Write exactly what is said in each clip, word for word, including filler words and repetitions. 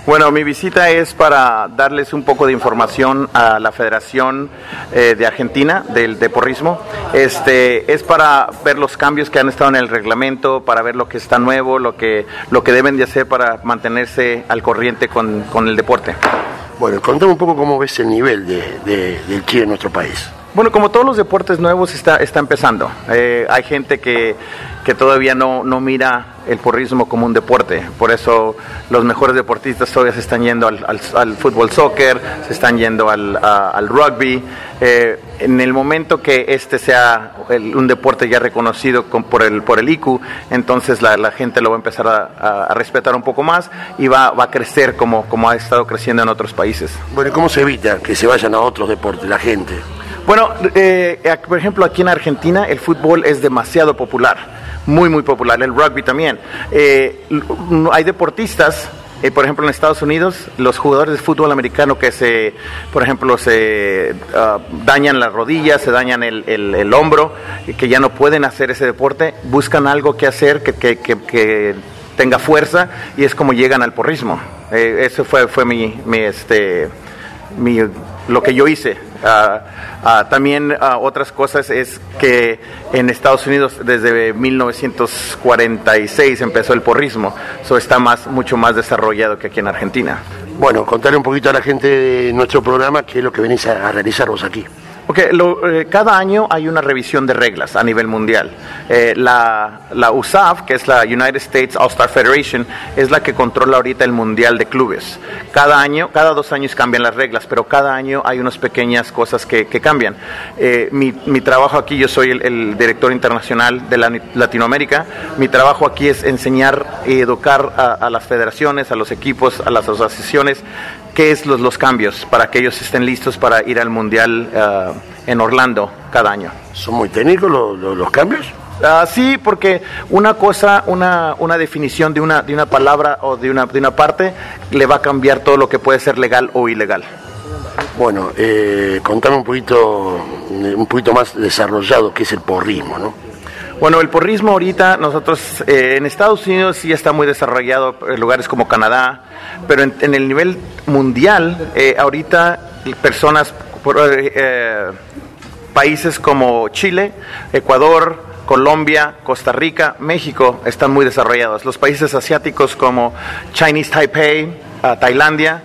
Bueno, mi visita es para darles un poco de información a la Federación eh, de Argentina del de porrismo. Este, es para ver los cambios que han estado en el reglamento, para ver lo que está nuevo, lo que, lo que deben de hacer para mantenerse al corriente con, con el deporte. Bueno, contame un poco cómo ves el nivel de, de, del chi en nuestro país. Bueno, como todos los deportes nuevos, está, está empezando. Eh, hay gente que, que todavía no, no mira el porrismo como un deporte. Por eso los mejores deportistas todavía se están yendo al, al, al fútbol soccer, se están yendo al, a, al rugby. Eh, en el momento que este sea el, un deporte ya reconocido con, por, el, por el I C U, entonces la, la gente lo va a empezar a, a, a respetar un poco más y va, va a crecer como, como ha estado creciendo en otros países. Bueno, ¿cómo se evita que se vayan a otros deportes la gente? Bueno, eh, por ejemplo, aquí en Argentina el fútbol es demasiado popular, muy, muy popular, el rugby también. Eh, hay deportistas, eh, por ejemplo, en Estados Unidos, los jugadores de fútbol americano que se, por ejemplo, se uh, dañan las rodillas, se dañan el, el, el hombro, que ya no pueden hacer ese deporte, buscan algo que hacer que, que, que, que tenga fuerza y es como llegan al porrismo. Eh, eso fue, fue mi, mi, este, mi, lo que yo hice. Uh, uh, también uh, otras cosas es que en Estados Unidos desde mil novecientos cuarenta y seis empezó el porrismo, eso está más, mucho más desarrollado que aquí en Argentina. Bueno, contarle un poquito a la gente de nuestro programa qué es lo que venís a, a realizar vos aquí. Okay, lo, eh, cada año hay una revisión de reglas a nivel mundial. Eh, la, la U S A F, que es la United States All-Star Federation, es la que controla ahorita el mundial de clubes. Cada año, cada dos años cambian las reglas, pero cada año hay unas pequeñas cosas que, que cambian. Eh, mi, mi trabajo aquí, yo soy el, el director internacional de la, Latinoamérica. Mi trabajo aquí es enseñar y educar a, a las federaciones, a los equipos, a las asociaciones, qué es los, los cambios para que ellos estén listos para ir al mundial uh, en Orlando cada año. ¿Son muy técnicos los, los, los cambios? Uh, sí, porque una cosa, una, una definición de una, de una palabra o de una, de una parte le va a cambiar todo lo que puede ser legal o ilegal. Bueno, eh, contame un poquito, un poquito más desarrollado qué es el porrismo, ¿no? Bueno, el porrismo ahorita, nosotros eh, en Estados Unidos sí está muy desarrollado, en lugares como Canadá, pero en, en el nivel mundial, eh, ahorita personas, por, eh, países como Chile, Ecuador, Colombia, Costa Rica, México están muy desarrollados. Los países asiáticos como Chinese Taipei, uh, Tailandia,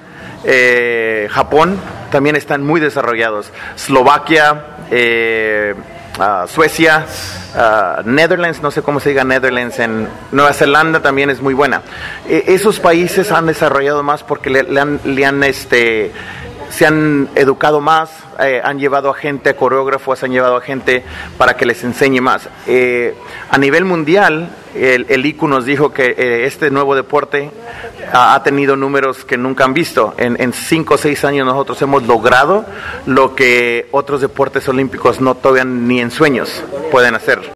eh, Japón también están muy desarrollados. Eslovaquia, eh, uh, Suecia, Uh, Netherlands, no sé cómo se diga Netherlands, en Nueva Zelanda también es muy buena. Eh, esos países han desarrollado más porque le, le han, le han este, se han educado más, eh, han llevado a gente, a coreógrafos, han llevado a gente para que les enseñe más. Eh, a nivel mundial, el, el I C U nos dijo que eh, este nuevo deporte ha, ha tenido números que nunca han visto. En, en cinco o seis años nosotros hemos logrado lo que otros deportes olímpicos no todavía ni en sueños pueden hacer.